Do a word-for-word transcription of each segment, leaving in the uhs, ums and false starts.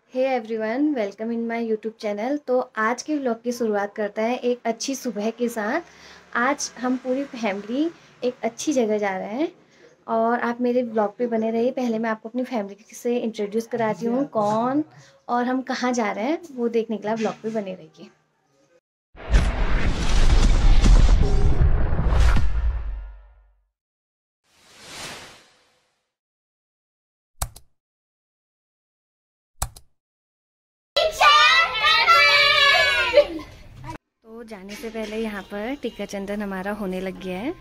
Hey everyone, welcome in my YouTube channel. तो आज के व्लॉग की शुरुआत करते हैं एक अच्छी सुबह के साथ। आज हम पूरी फैमिली एक अच्छी जगह जा रहे हैं और आप मेरे व्लॉग पे बने रहिए। पहले मैं आपको अपनी फैमिली से इंट्रोड्यूस कराती हूँ, कौन और हम कहाँ जा रहे हैं वो देखने के लिए व्लॉग पे बने रहिए। तो जाने से पहले यहाँ पर टीका चंदन हमारा होने लग गया है।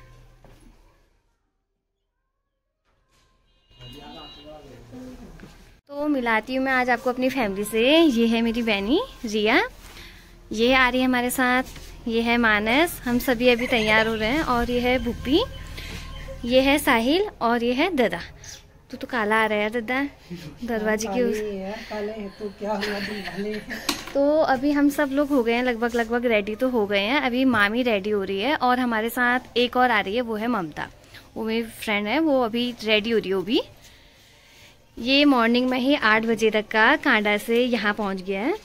तो मिलाती हूँ मैं आज आपको अपनी फैमिली से। ये है मेरी बहनी रिया, ये आ रही है हमारे साथ, ये है मानस, हम सभी अभी तैयार हो रहे हैं, और ये है भूपी, ये है साहिल, और ये है दादा। तू तो काला आ रहा है दादा दरवाजे की उस तो क्या हुआ। तो अभी हम सब लोग हो गए हैं, लगभग लगभग रेडी तो हो गए हैं। अभी मामी रेडी हो रही है और हमारे साथ एक और आ रही है, वो है ममता, वो मेरी फ्रेंड है, वो अभी रेडी हो रही है। वो भी ये मॉर्निंग में ही आठ बजे तक का कांडा से यहाँ पहुँच गया है।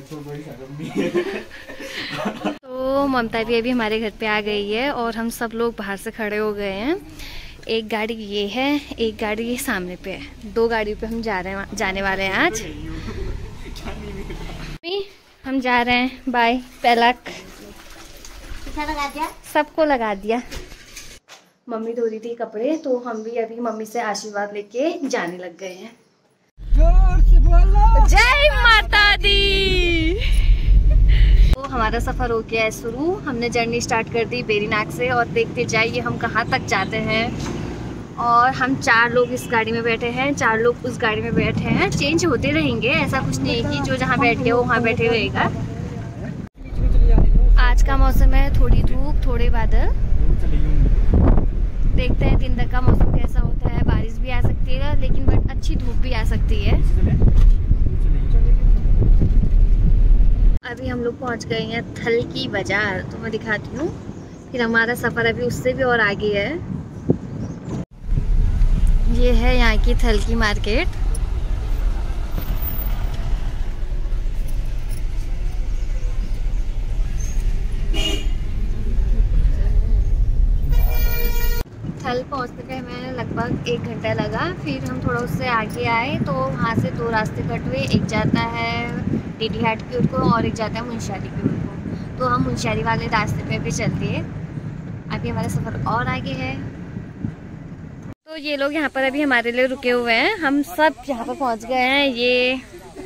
तो ममता भी अभी हमारे घर पे आ गई है और हम सब लोग बाहर से खड़े हो गए हैं। एक गाड़ी ये है, एक गाड़ी ये सामने पे है, दो गाड़ी पे हम जा रहे हैं, जाने वाले हैं आज। हम जा रहे हैं, बाय। पैलक लगा दिया, सबको लगा दिया। मम्मी धो रही थी कपड़े, तो हम भी अभी मम्मी से आशीर्वाद लेके जाने लग गए हैं। जोर से बोलो, जय माता दी। तो हमारा सफर हो गया है शुरू। हमने जर्नी स्टार्ट कर दी बेरीनाग से और देखते जाइए हम कहाँ तक जाते हैं। और हम चार लोग इस गाड़ी में बैठे हैं, चार लोग उस गाड़ी में बैठे हैं। चेंज होते रहेंगे, ऐसा कुछ नहीं है कि जो जहाँ बैठ गया वो वहाँ बैठे रहेगा। आज का मौसम है थोड़ी धूप थोड़े बादल। देखते हैं दिन तक का मौसम कैसा होता है। बारिश भी आ सकती है, लेकिन बट अच्छी धूप भी आ सकती है। अभी हम लोग पहुंच गए हैं थल की बाजार, तो मैं दिखाती हूँ। फिर हमारा सफ़र अभी उससे भी और आगे है। ये है यहाँ की थल की मार्केट। थल पहुँचने में हमें लगभग एक घंटा लगा। फिर हम थोड़ा उससे आगे आए तो वहाँ से दो रास्ते कट हुए, एक जाता है डीडी हाट की ओर को और एक जाता है मुंशियारी की ओर को। तो हम मुंशियारी वाले रास्ते पे भी चलते हैं। अभी हमारा सफ़र और आगे है। तो ये लोग यहाँ पर अभी हमारे लिए रुके हुए हैं। हम सब यहाँ पर पहुँच गए हैं। ये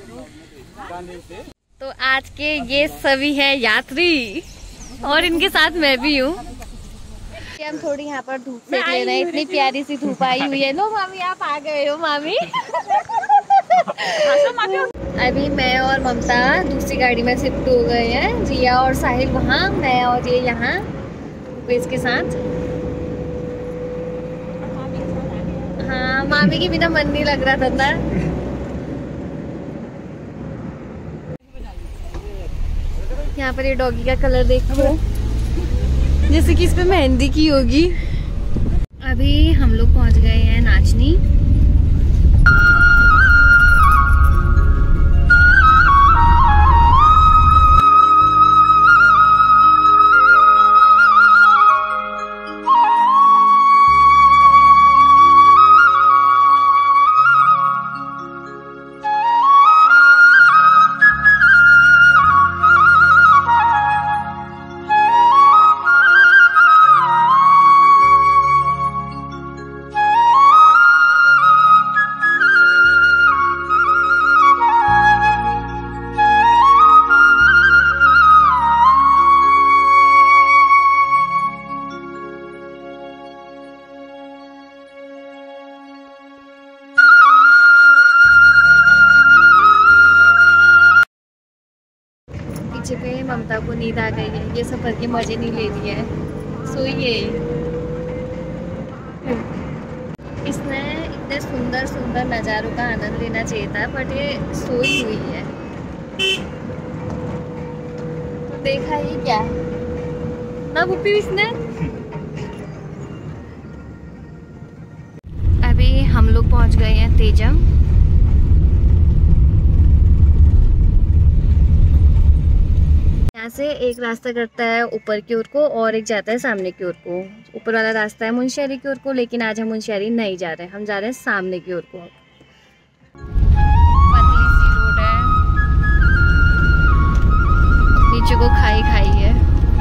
तो आज के ये सभी है यात्री और इनके साथ मैं भी हूँ। हम थोड़ी यहाँ पर धूप सेक ले रहे हैं, इतनी प्यारी सी धूप आई हुई है। लो मामी, आप आ गए हो मामी। अभी मैं और ममता दूसरी गाड़ी में शिफ्ट हो गए हैं। रिया और साहिल वहाँ, मैं और ये यहाँ इसके साथ। हाँ, मामी के बिना मन नहीं लग रहा था ना। यहाँ पर ये डॉगी का कलर देखो, जैसे कि इस पे मेहंदी की होगी। अभी हम लोग पहुँच गए हैं नाचनी। पीछे पे ममता को नींद आ गई है, ये सफर के मजे नहीं ले रही है, सोई है। इसने इतने सुंदर सुंदर नज़ारों का आनंद लेना चाहिए था, बट ये सोई हुई है। तो देखा ही क्या ना भूपी इसने। अभी हम लोग पहुंच गए हैं तेजम। यहाँ से एक रास्ता करता है ऊपर की ओर को और एक जाता है सामने की ओर को। ऊपर वाला रास्ता है मुंशियारी की ओर को, लेकिन आज हम मुंशियारी नहीं जा रहे हैं, हम जा रहे हैं सामने की ओर को। पतली सी रोड है, नीचे को खाई खाई है।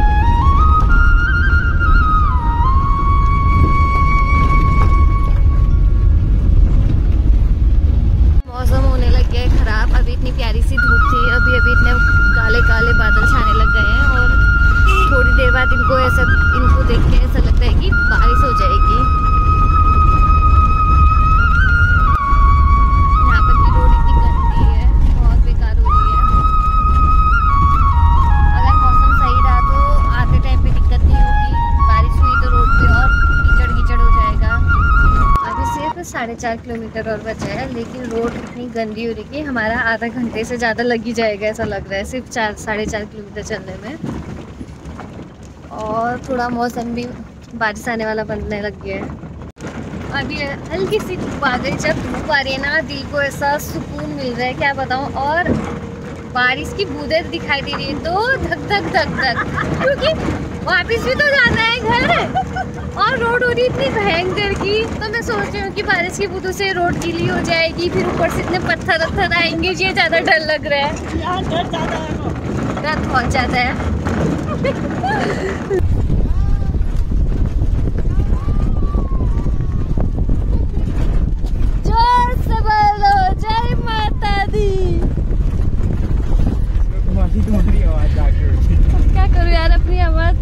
मौसम होने लग गया है खराब। अभी इतनी प्यारी सी धूप थी, अभी अभी इतने काले काले बादल छाने लग गए हैं और थोड़ी देर बाद इनको ऐसा इनको देख के ऐसा लगता है कि बारिश हो जाएगी। यहाँ पर की रोड इतनी गंदी है, बहुत बेकार हो रही है। अगर मौसम सही रहा तो आते टाइम पे दिक्कत नहीं होगी, बारिश हुई तो रोड पे और कीचड़ कीचड़ हो जाएगा। अभी सिर्फ साढ़े चार किलोमीटर और बचा है, लेकिन रोड इतनी गंदी हो रही है हमारा आधा घंटे से ज़्यादा लग ही जाएगा ऐसा लग रहा है, सिर्फ चार साढ़े चार किलोमीटर चलने में। और थोड़ा मौसम भी बारिश आने वाला बनने लग गया है। अभी हल्की सी धूप आ गई, जब धूप आ रही है ना दिल को ऐसा सुकून मिल रहा है, क्या बताऊँ। और बारिश की बूंदें दिखाई दे रही है तो धक धक धक धक, क्योंकि वापस भी तो जाना है घर और रोड हो रही इतनी भयंकर की। तो मैं सोच रही हूँ कि बारिश की बूंदों से रोड गीली हो जाएगी, फिर ऊपर से इतने पत्थर पत्थर आएंगे, ये ज़्यादा डर लग रहा है। यहाँ डर ज़्यादा है, डर बहुत ज़्यादा है। जोर से बोलो जय माता दी। तुम्हारी आवाज क्या करूँ यार, अपनी आवाज।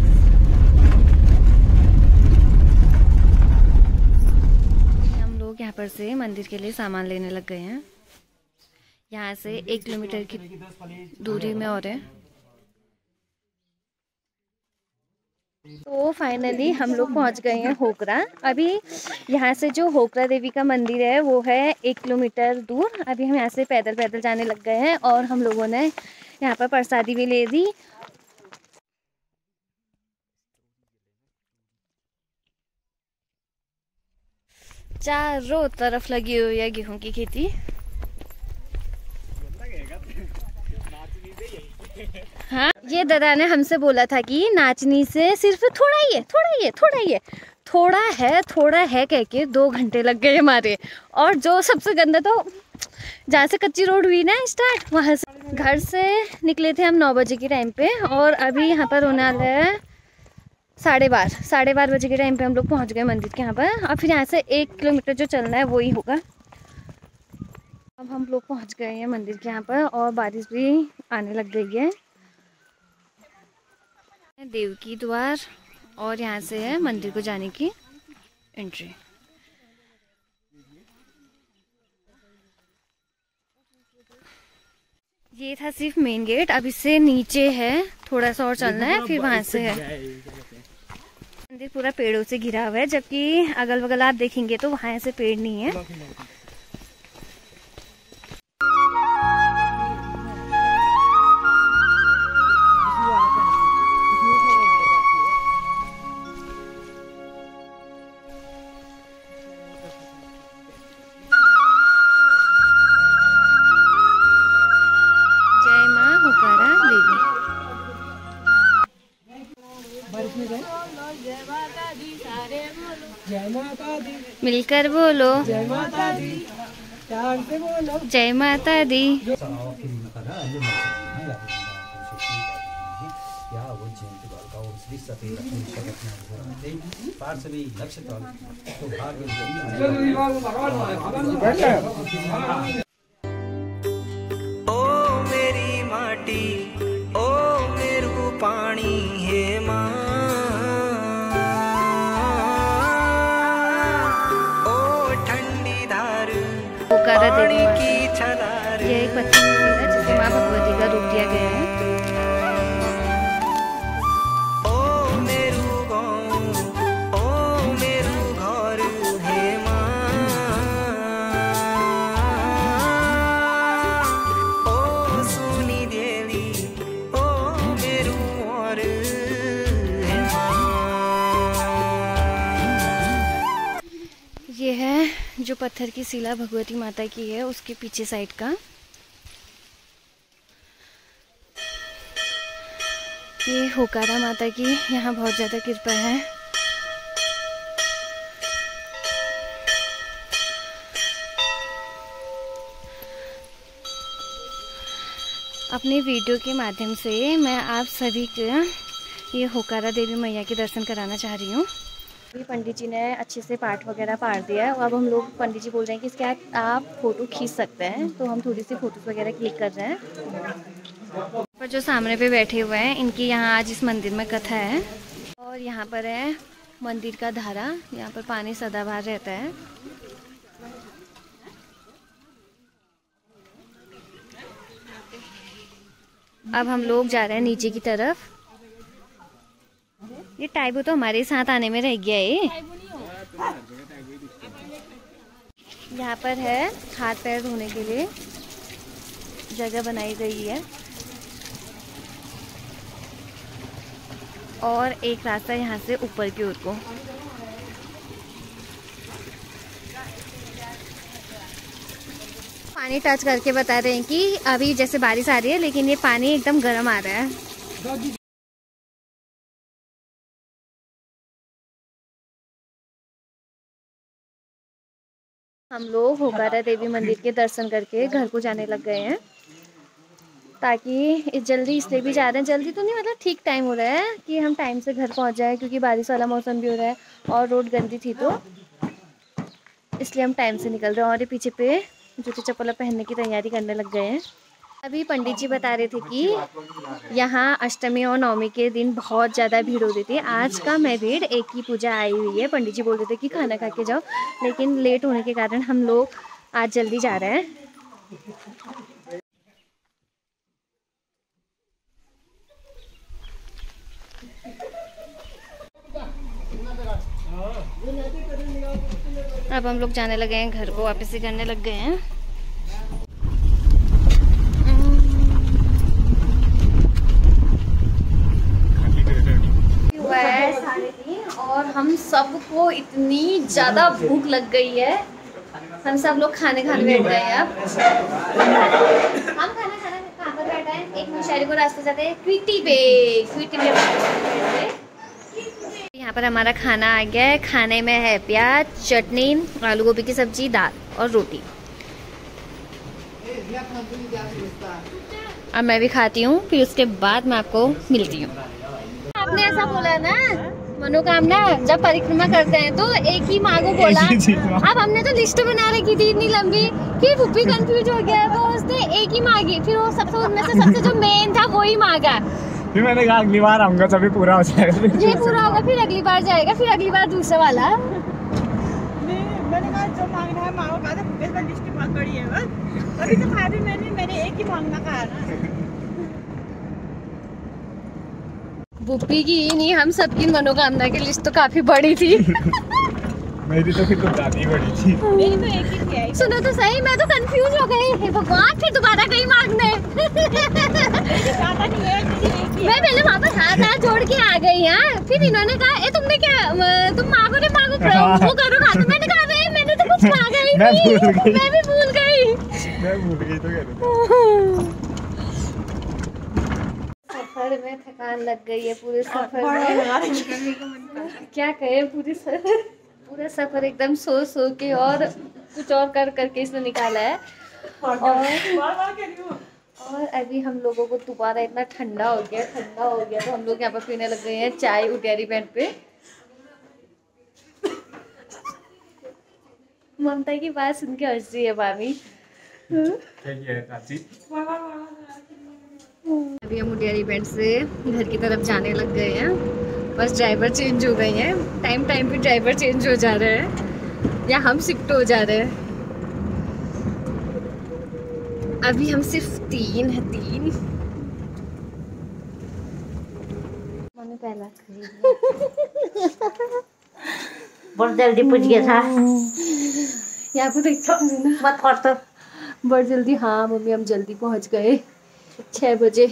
हम लोग यहाँ पर से मंदिर के लिए सामान लेने लग गए हैं। यहाँ से एक किलोमीटर की दूरी में और है। तो फाइनली हम लोग पहुंच गए हैं होकरा। अभी यहाँ से जो होकरा देवी का मंदिर है वो है एक किलोमीटर दूर। अभी हम यहाँ से पैदल पैदल जाने लग गए हैं और हम लोगों ने यहाँ पर प्रसादी भी ले दी। चारों तरफ लगी हुई है गेहूं की खेती। हाँ, ये दादा ने हमसे बोला था कि नाचनी से सिर्फ थोड़ा ही है थोड़ा ही है थोड़ा ही है थोड़ा है थोड़ा है कह के दो घंटे लग गए हमारे। और जो सबसे गंदा तो जहाँ से कच्ची रोड हुई ना स्टार्ट, वहाँ से घर से निकले थे हम नौ बजे के टाइम पे और अभी यहाँ पर होने वाला है साढ़े बारह साढ़े बारह बजे के टाइम पे हम लोग पहुँच गए मंदिर के यहाँ पर। और फिर यहाँ से एक किलोमीटर जो चलना है वो ही होगा। अब हम लोग पहुँच गए हैं मंदिर के यहाँ पर और बारिश भी आने लग गई है। देव की द्वार और यहाँ से है मंदिर को जाने की एंट्री। ये था सिर्फ मेन गेट, अब इससे नीचे है थोड़ा सा और चलना है, फिर वहां से है। मंदिर पूरा पेड़ों से घिरा हुआ है, जबकि अगल बगल आप देखेंगे तो वहां ऐसे पेड़ नहीं है। मिलकर बोलो जय माता दी, प्यार से बोलो जय माता दी। ओ मेरी माटी ओ मेरू पानी है माँ, पानी की छलार। ये एक पत्थर है जिसे माँ भगवती का रूप दिया गया है। ओ मेरू गाँव ओ मेरू घर है माँ, ओ सुनी देवी ओ मेरू और है माँ। ये है जो पत्थर की शिला भगवती माता की है, उसके पीछे साइड का। ये होकारा माता की यहाँ बहुत ज़्यादा कृपा है। अपनी वीडियो के माध्यम से मैं आप सभी को ये होकारा देवी मैया के दर्शन कराना चाह रही हूँ। अभी पंडित जी ने अच्छे से पाठ वगैरह पाठ दिया है और अब हम लोग पंडित जी बोल रहे हैं कि इसके आप, आप फ़ोटो खींच सकते हैं, तो हम थोड़ी सी फ़ोटोज़ वगैरह क्लिक कर रहे हैं। पर जो सामने पे बैठे हुए हैं इनकी यहाँ आज इस मंदिर में कथा है और यहाँ पर है मंदिर का धारा, यहाँ पर पानी सदाबहार रहता है। अब हम लोग जा रहे हैं नीचे की तरफ। ये टाइबो तो हमारे साथ आने में रह गया है। यहाँ पर है हाथ पैर धोने के लिए जगह बनाई गई है और एक रास्ता यहाँ से ऊपर की ओर को। पानी टच करके बता रहे हैं कि अभी जैसे बारिश आ रही है लेकिन ये पानी एकदम गर्म आ रहा है। हम लोग होकारा देवी मंदिर के दर्शन करके घर को जाने लग गए हैं, ताकि जल्दी इसलिए भी जा रहे हैं, जल्दी तो नहीं मतलब ठीक टाइम हो रहा है कि हम टाइम से घर पहुंच जाए, क्योंकि बारिश वाला मौसम भी हो रहा है और रोड गंदी थी तो इसलिए हम टाइम से निकल रहे हैं। और ये पीछे पे जूते चप्पल पहनने की तैयारी करने लग गए हैं। अभी पंडित जी बता रहे थे कि यहाँ अष्टमी और नवमी के दिन बहुत ज़्यादा भीड़ होती थी। आज का मेरिड एक ही पूजा आई हुई है। पंडित जी बोल रहे थे कि खाना खा के जाओ, लेकिन लेट होने के कारण हम लोग आज जल्दी जा रहे हैं। अब हम लोग जाने लगे हैं घर को, वापस से करने लग गए हैं। और हम सबको इतनी ज्यादा भूख लग गई है, हम सब लोग खाने खाने बैठ गए हैं। अब हम खाना खाना कहाँ पर बैठा है, एक मुशायरे को रास्ते जाते हैं क्विटी पे, क्विटी पे यहाँ पर हमारा खाना आ गया है। खाने में है प्याज, चटनी, आलू गोभी की सब्जी, दाल और रोटी। अब मैं भी खाती हूँ, फिर उसके बाद मैं आपको मिलती हूँ। आपने ऐसा बोला ना मनोकामना जब परिक्रमा करते हैं तो एक ही मांगो बोला। अब हमने तो लिस्ट बना रखी थी इतनी लंबी कि भूपी कंफ्यूज हो गया, तो उसने एक ही मांगी, फिर वो सबसे उनमें से सबसे जो मेन था वो ही मांगा। फिर मैंने कहा अगली बार आऊंगा तभी पूरा हो जाएगा। ये पूरा होगा फिर अगली बार जाएगा, फिर अगली बार दूसरा वाला। मैंने कहा जो मांगना है मांगो, कहा था लिस्ट बहुत बड़ी है बस, अभी तो खाया भी मैंने मैंने एक ही मांगना कहा ना। बुप्पी की ही नहीं, हम सबकी मनोकामना की लिस्ट तो काफी बड़ी थी। मेरी तो फिर तो ज्यादा बड़ी थी। मेरी तो एक ही थी। सुनो तो सही, मैं तो कंफ्यूज हो गई। हे भगवान, फिर दोबारा कहीं मांगने। मैं पहले वहाँ पर हाथ हाथ जोड़ के आ गई यहाँ, फिर इन्होंने कहा ए तुमने क्या, तुम मांगो ने मांगो वो करो खा दो। मैंने कहा नहीं, मैंने तो कुछ मांगा ही नहीं। मैं भी भूल गई। मैं भूल गई तो क्या सफर में थकान लग गई है पूरे सफर में। क्या कहे, पूरी सफर पूरा सफर एकदम सो सो के और कुछ और कर करके इसने निकाला है। और और अभी हम लोगों को दोबारा इतना ठंडा हो गया ठंडा हो गया तो हम लोग यहाँ पर पीने लग गए हैं चाय उटियारी बैंड पे। ममता की बात सुन के हंस रही है भाभी। अभी हम उटियारी बैंड से घर की तरफ जाने लग गए हैं, बस ड्राइवर चेंज हो गए हैं। टाइम टाइम पे ड्राइवर चेंज हो जा रहे हैं या हम शिफ्ट हो जा रहे हैं। अभी हम सिर्फ तीन है तीन मम्मी पहला बहुत जल्दी पूछ गया था यहाँ पे देखो मत कर तो बहुत जल्दी। हाँ मम्मी हम जल्दी पहुंच गए छह बजे।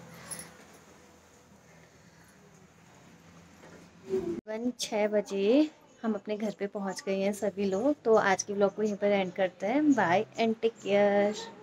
छह बजे हम अपने घर पे पहुंच गए हैं सभी लोग। तो आज की व्लॉग को यहीं पर एंड करते हैं। Bye and take care.